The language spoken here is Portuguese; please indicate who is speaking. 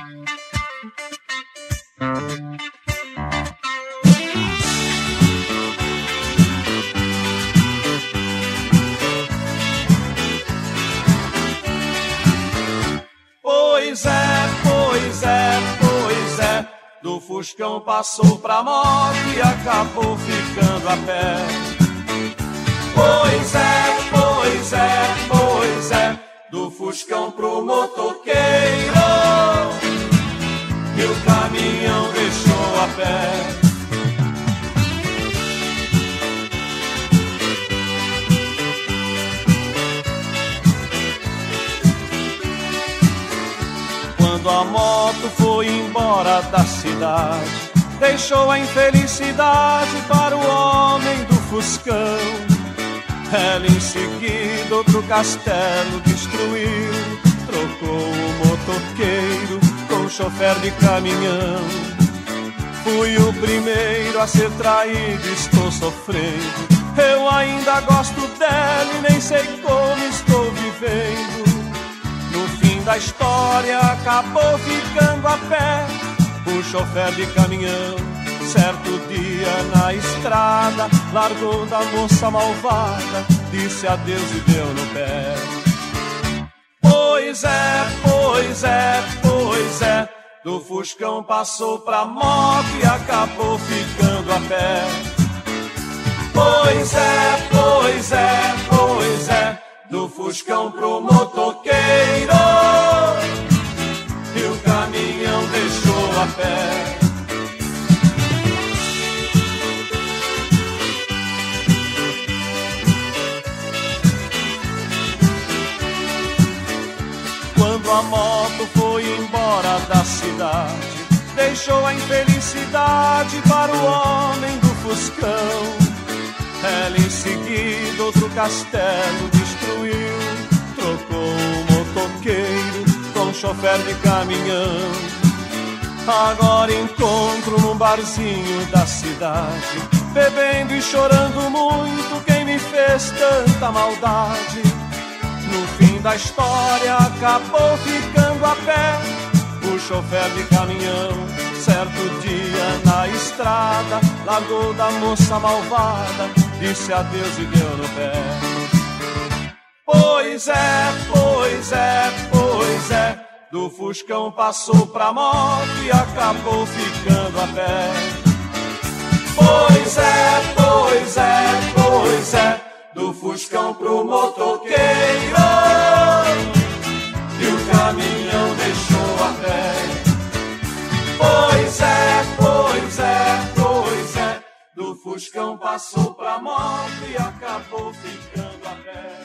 Speaker 1: Pois é, pois é, pois é, do Fuscão passou pra moto e acabou ficando a pé. Pois é, pois é, pois é, do Fuscão pro motoqueiro e o caminhão deixou a pé. Quando a moto foi embora da cidade, deixou a infelicidade para o homem do Fuscão. Ela em seguida outro castelo destruiu, trocou o motoqueiro com o chofer de caminhão. Fui o primeiro a ser traído, estou sofrendo. Eu ainda gosto dela e nem sei como estou vivendo. No fim da história acabou ficando a pé o chofer de caminhão. Certo dia na estrada largou da moça malvada, disse adeus e deu no pé. Pois é, pois é, pois é, do Fuscão passou pra moto e acabou ficando a pé. Pois é, pois é, pois é, do Fuscão pro motoqueiro e o caminhão deixou a pé. Quando a moto foi embora da cidade, deixou a infelicidade para o homem do Fuscão. Ela em seguida outro castelo destruiu, trocou o motoqueiro com o chofer de caminhão. Agora encontro num barzinho da cidade, bebendo e chorando muito quem me fez tanta maldade. No fim da história acabou ficando a pé o chofer de caminhão. Certo dia na estrada largou da moça malvada, disse adeus e deu no pé. Pois é, pois é, pois é, do Fuscão passou pra moto e acabou ficando a pé. Pois é, pois é, pois é, do Fuscão pro motoqueiro e o caminhão deixou a pé. Pois é, pois é, pois é, do Fuscão passou pra moto e acabou ficando a pé.